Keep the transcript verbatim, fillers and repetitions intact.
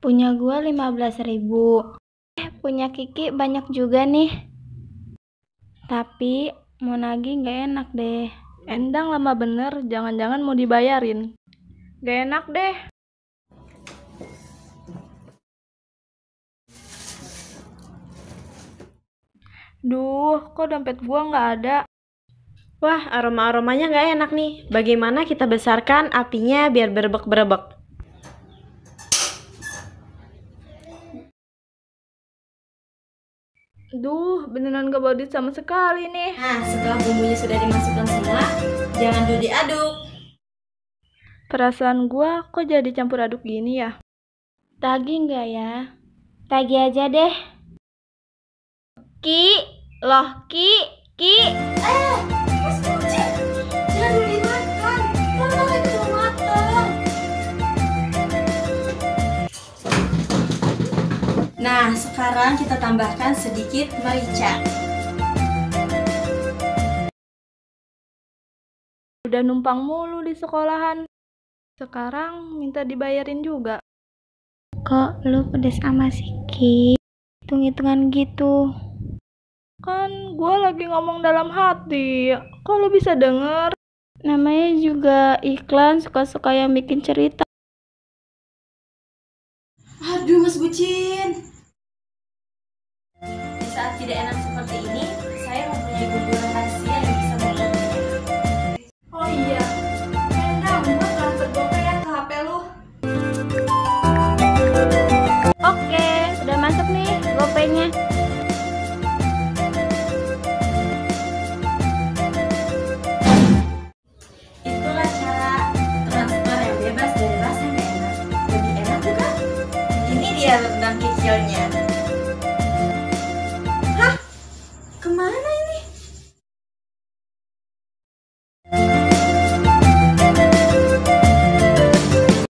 Punya gua lima belas ribu. Eh, punya Kiki banyak juga nih. Tapi mau nagih nggak enak deh. Endang lama bener, jangan-jangan mau dibayarin. Gak enak deh. Duh, kok dompet gua nggak ada? Wah, aroma-aromanya nggak enak nih. Bagaimana kita besarkan apinya biar berebek-berebek? Duh, beneran gak baut sama sekali nih. Nah, setelah bumbunya sudah dimasukkan semua, jangan dulu diaduk. Perasaan gua kok jadi campur aduk gini ya? Tagih nggak ya? Tagih aja deh. Ki, loh Ki, Ki. Eh, Mas Puji, jangan dulu dimakan. Kalau itu belum matang. Nah, sekarang kita tambahkan sedikit merica. Udah numpang mulu di sekolahan. Sekarang minta dibayarin juga. Kok lu pedes sama si Ki? Hitung-hitungan gitu. Kan gue lagi ngomong dalam hati. Kok lu bisa denger? Namanya juga iklan, suka-suka yang bikin cerita. Aduh, Mas Bucin. Di saat tidak enak seperti ini, saya mempunyai bumbu rahasia yang bisa membuatnya. Oh iya, Endang, gua transfer GoPay ya ke H P lu. Oke, udah masuk nih GoPay-nya. Itulah cara transfer yang bebas dari rasa yang enak. Lebih enak bukan? Ini dia rendang kikilnya.